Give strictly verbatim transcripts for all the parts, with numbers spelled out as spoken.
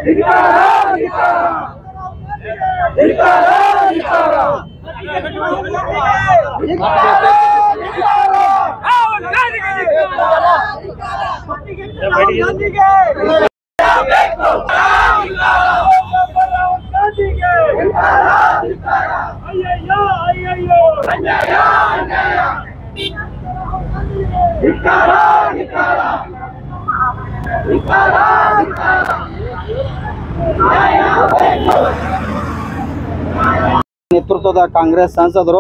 ನೇತೃತ್ವದ ಕಾಂಗ್ರೆಸ್ ಸಂಸದರು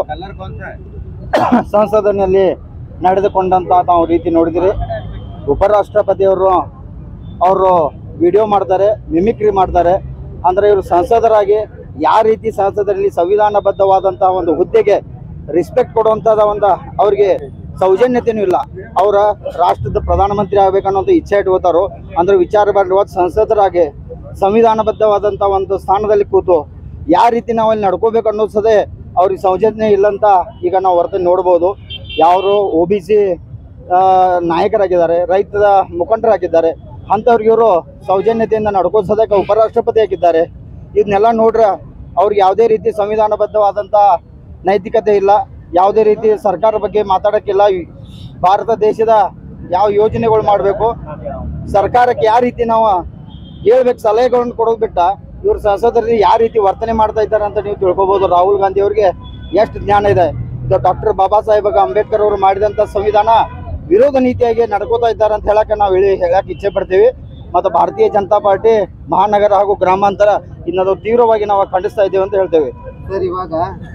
ಸಂಸದನಲ್ಲಿ ನಡೆದುಕೊಂಡಂತ ತಾವು ರೀತಿ ನೋಡಿದಿರಿ. ಉಪರಾಷ್ಟ್ರಪತಿಯವರು ಅವರು ವಿಡಿಯೋ ಮಾಡ್ತಾರೆ, ಮಿಮಿಕ್ರಿ ಮಾಡ್ತಾರೆ. ಅಂದರೆ ಇವರು ಸಂಸದರಾಗಿ ಯಾವ ರೀತಿ ಸಂಸದರಲ್ಲಿ ಸಂವಿಧಾನಬದ್ಧವಾದಂತಹ ಒಂದು ಹುದ್ದೆಗೆ ರೆಸ್ಪೆಕ್ಟ್ ಕೊಡುವಂಥದ ಒಂದು ಅವ್ರಿಗೆ ಸೌಜನ್ಯತೆಯೂ ಇಲ್ಲ. ಅವರ ರಾಷ್ಟ್ರದ ಪ್ರಧಾನಮಂತ್ರಿ ಆಗಬೇಕನ್ನೋದು ಇಚ್ಛೆ ಇಟ್ಕೋತಾರೋ ಅಂದ್ರೆ ವಿಚಾರ ಮಾಡಿರುವ ಸಂಸದರಾಗಿ ಸಂವಿಧಾನಬದ್ಧವಾದಂಥ ಒಂದು ಸ್ಥಾನದಲ್ಲಿ ಕೂತು ಯಾವ ರೀತಿ ನಾವು ಅಲ್ಲಿ ನಡ್ಕೋಬೇಕು ಅನ್ನೋಸದೆ ಅವ್ರಿಗೆ ಸೌಜನ್ಯ ಇಲ್ಲಂತ ಈಗ ನಾವು ವರ್ತನೆ ನೋಡ್ಬೋದು. ಯಾರು ಒ ಬಿ ಸಿ ನಾಯಕರಾಗಿದ್ದಾರೆ, ರೈತರ ಮುಖಂಡರಾಗಿದ್ದಾರೆ, ಅಂಥವ್ರಿಗೆ ಇವರು ಸೌಜನ್ಯತೆಯಿಂದ ನಡ್ಕೋಸೋದಕ್ಕೆ ಉಪರಾಷ್ಟ್ರಪತಿ ಆಗಿದ್ದಾರೆ. ಇದನ್ನೆಲ್ಲ ನೋಡ್ರೆ ಅವ್ರಿಗೆ ಯಾವುದೇ ರೀತಿ ಸಂವಿಧಾನಬದ್ಧವಾದಂಥ ನೈತಿಕತೆ ಇಲ್ಲ, ಯಾವುದೇ ರೀತಿ ಸರ್ಕಾರ ಬಗ್ಗೆ ಮಾತಾಡೋಕ್ಕಿಲ್ಲ. ಭಾರತ ದೇಶದ ಯಾವ ಯೋಜನೆಗಳು ಮಾಡಬೇಕು, ಸರ್ಕಾರಕ್ಕೆ ಯಾವ ರೀತಿ ನಾವು ಹೇಳ್ಬೇಕು, ಸಲಹೆಗಳನ್ನು ಕೊಡೋದು ಬಿಟ್ಟ ಇವ್ರ ಸಂಸದರಲ್ಲಿ ಯಾವ ರೀತಿ ವರ್ತನೆ ಮಾಡ್ತಾ ಇದ್ದಾರೆ ಅಂತ ನೀವು ತಿಳ್ಕೊಬೋದು. ರಾಹುಲ್ ಗಾಂಧಿ ಅವ್ರಿಗೆ ಎಷ್ಟು ಜ್ಞಾನ ಇದೆ. ಇದು ಡಾಕ್ಟರ್ ಬಾಬಾ ಸಾಹೇಬ್ ಅಂಬೇಡ್ಕರ್ ಅವರು ಮಾಡಿದಂಥ ಸಂವಿಧಾನ ವಿರೋಧ ನೀತಿಯಾಗಿ ನಡ್ಕೋತಾ ಇದ್ದಾರೆ ಅಂತ ಹೇಳಕ್ಕೆ ನಾವು ಹೇಳಿ ಹೇಳಕ್ಕೆ ಇಚ್ಛೆ ಪಡ್ತೀವಿ. ಮತ್ತು ಭಾರತೀಯ ಜನತಾ ಪಾರ್ಟಿ ಮಹಾನಗರ ಹಾಗೂ ಗ್ರಾಮಾಂತರ ಇನ್ನದು ತೀವ್ರವಾಗಿ ನಾವು ಖಂಡಿಸ್ತಾ ಇದ್ದೇವೆ ಅಂತ ಹೇಳ್ತೇವೆ. ಸರ್, ಇವಾಗ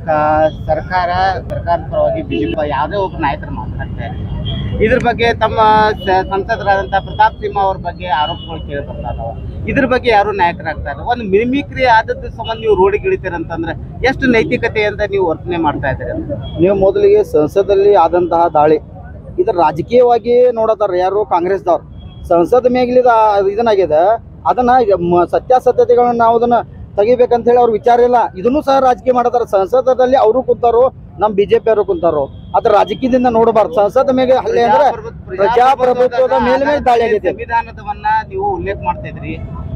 ಸರ್ಕಾರ ಸರ್ಕಾರದ ಪರವಾಗಿ ಬಿಜೆಪಿ ಯಾವುದೇ ಒಬ್ಬ ನಾಯಕರು ಮಾತನಾಡ್ತಾರೆ, ಇದ್ರ ಬಗ್ಗೆ ತಮ್ಮ ಸಂಸದರಾದಂಥ ಪ್ರತಾಪ್ ಸಿಂಹ ಅವ್ರ ಬಗ್ಗೆ ಆರೋಪಗಳು ಕೇಳಿ ಬರ್ತಾ ಇದಾವೆ. ಇದ್ರ ಬಗ್ಗೆ ಯಾರು ನಾಯಕರಾಗ್ತಾರೆ? ಒಂದು ಮಿಮಿಕ್ರಿ ಆದದ್ದು ಸಂಬಂಧ ನೀವು ರೋಡಿಗೆ ಇಳಿತೀರಂತಂದ್ರೆ ಎಷ್ಟು ನೈತಿಕತೆಯಿಂದ ನೀವು ವರ್ತನೆ ಮಾಡ್ತಾ ಇದ್ದೀರಿ? ನೀವು ಮೊದಲಿಗೆ ಸಂಸದಲ್ಲಿ ಆದಂತಹ ದಾಳಿ ಇದ್ರ ರಾಜಕೀಯವಾಗಿ ನೋಡತಾರ ಯಾರು ಕಾಂಗ್ರೆಸ್ದವ್ರು. ಸಂಸದ ಮೇಲಿದ ಇದನ್ನಾಗಿದೆ, ಅದನ್ನ ಸತ್ಯಾಸತ್ಯತೆಗಳನ್ನ ನಾವು ಅದನ್ನ ತೆಗಿಬೇಕಂತ ಹೇಳಿ ಅವ್ರ ವಿಚಾರ ಇಲ್ಲ. ಇದನ್ನು ಸಹ ರಾಜಕೀಯ ಮಾಡತಾರ. ಸಂಸದದಲ್ಲಿ ಅವರು ಕುಂತಾರೋ, ನಮ್ಮ ಬಿಜೆಪಿ ಅವರು ಕುಂತಾರೋ, ಅದ್ರ ರಾಜಕೀಯದಿಂದ ನೋಡಬಾರ್ದು. ಸಂಸದ ಮೇಲೆ ಹಲ್ಲೆ ಅಂದ್ರೆ ಪ್ರಜಾಪ್ರಭುತ್ವದ ಮೇಲೆ ಮೇಲೆ ದಾಳಿ ಆಗೈತೆ. ಸಂವಿಧಾನದವನ್ನ ನೀವು ಉಲ್ಲೇಖ ಮಾಡ್ತಾ ಇದ್ರಿ.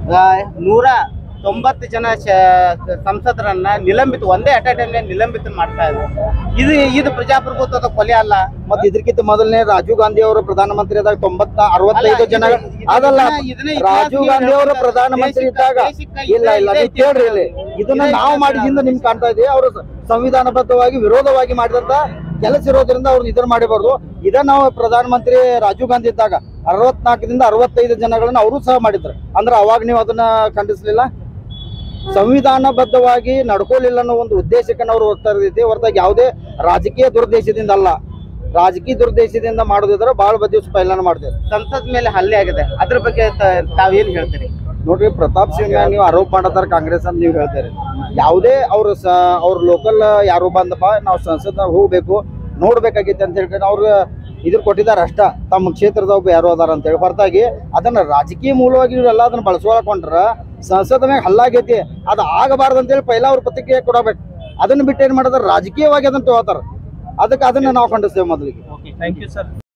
ನೂರ ತೊಂಬತ್ತು ಜನ ಸಂಸದರನ್ನ ನಿಲಂಬಿತ ಒಂದೇ ಅಟ್ ಎ ಟೈಮ್ ನಿಲಂಬಿತ ಮಾಡ್ತಾ ಇದ್ರು. ಇದು ಇದು ಪ್ರಜಾಪ್ರಭುತ್ವದ ಕೊಲೆ ಅಲ್ಲ? ಮತ್ತೆ ಇದಕ್ಕಿಂತ ಮೊದಲನೇ ರಾಜೀವ್ ಗಾಂಧಿ ಅವರು ಪ್ರಧಾನಮಂತ್ರಿ ಆದಾಗ ತೊಂಬತ್ತ ಅರವತ್ತೈದು ಜನ ಅದಲ್ಲ, ರಾಜೀವ್ ಗಾಂಧಿ ಅವರು ಪ್ರಧಾನಮಂತ್ರಿ ಇದ್ದಾಗ ಇಲ್ಲ ಇಲ್ಲ ನೀವು ಕೇಳ್ರಿ ಇಲ್ಲಿ, ಇದನ್ನ ನಾವು ಮಾಡಿದಿಂದ ನಿಮ್ಗೆ ಕಾಣ್ತಾ ಇದೀವಿ. ಅವರು ಸಂವಿಧಾನಬದ್ಧವಾಗಿ ವಿರೋಧವಾಗಿ ಮಾಡಿದಂತ ಕೆಲಸ ಇರೋದ್ರಿಂದ ಅವ್ರು ಇದನ್ನ ಮಾಡಿಬಾರ್ದು. ಇದನ್ನ ನಾವು ಪ್ರಧಾನಮಂತ್ರಿ ರಾಜೀವ್ ಗಾಂಧಿ ಇದ್ದಾಗ ಅರವತ್ನಾಲ್ಕರಿಂದ ಅರವತ್ತೈದು ಜನಗಳನ್ನ ಅವರು ಸಹ ಮಾಡಿದ್ರು. ಅಂದ್ರೆ ಅವಾಗ ನೀವು ಅದನ್ನ ಖಂಡಿಸ್ಲಿಲ್ಲ. ಸಂವಿಧಾನಬದ್ಧವಾಗಿ ನಡ್ಕೊಳ್ಳಿಲ್ಲ ಅನ್ನೋ ಒಂದು ಉದ್ದೇಶಕ್ಕೆ ನಾವು ಹೋಗ್ತಾ ಇದ್ದೀವಿ ಹೊರತಾಗಿ ಯಾವುದೇ ರಾಜಕೀಯ ದುರುದ್ದೇಶದಿಂದ ಅಲ್ಲ. ರಾಜಕೀಯ ದುರುದ್ದೇಶದಿಂದ ಮಾಡೋದಿದ್ರೆ ಬಹಳ ದಿವಸ ಪೈಲಾನ ಮಾಡ್ತೇವೆ. ಸಂಸತ್ ಮೇಲೆ ಹಲ್ಲೆ ಆಗಿದೆ, ಅದ್ರ ಬಗ್ಗೆ ತಾವೇನು ಹೇಳ್ತೀರಿ? ನೋಡ್ರಿ, ಪ್ರತಾಪ್ ಸಿಂಹ ನೀವು ಆರೋಪ ಮಾಡತಾರ ಕಾಂಗ್ರೆಸ್ ಅಂತ ನೀವು ಹೇಳ್ತೀರಿ. ಯಾವುದೇ ಅವ್ರ ಸ ಅವ್ರ ಲೋಕಲ್ ಯಾರು ಬಂದಪ್ಪ ನಾವು ಸಂಸತ್ನಾಗ ಹೋಗ್ಬೇಕು ನೋಡ್ಬೇಕಾಗಿತ್ತು ಅಂತ ಹೇಳ್ಕೊಂಡು ಅವ್ರು ಇದ್ರ ಕೊಟ್ಟಿದ್ದಾರೆ ಅಷ್ಟ, ತಮ್ಮ ಕ್ಷೇತ್ರದ ಒಬ್ಬ ಯಾರು ಅದಾರ ಅಂತ ಹೇಳಿ. ಹೊರತಾಗಿ ಅದನ್ನ ರಾಜಕೀಯ ಮೂಲವಾಗಿ ಎಲ್ಲ ಅದನ್ನ ಬಳಸ್ಕೊಳಕೊಂಡ್ರ ಸಂಸದ ಮ್ಯಾಗ ಹಲ್ಲಾಗೈತಿ, ಅದು ಆಗಬಾರ್ದು ಅಂತೇಳಿ ಪೈಲ ಅವ್ರ ಪ್ರತಿಕ್ರಿಯೆ ಕೊಡಬೇಕು. ಅದನ್ನ ಬಿಟ್ಟು ಏನ್ ಮಾಡಿದಾರೆ, ರಾಜಕೀಯವಾಗಿ ಅದನ್ನ ತಗೋತಾರ. ಅದಕ್ಕೆ ಅದನ್ನ ನಾವು ಖಂಡಿಸ್ತೇವೆ ಮೊದಲಿಗೆ. Thank you sir.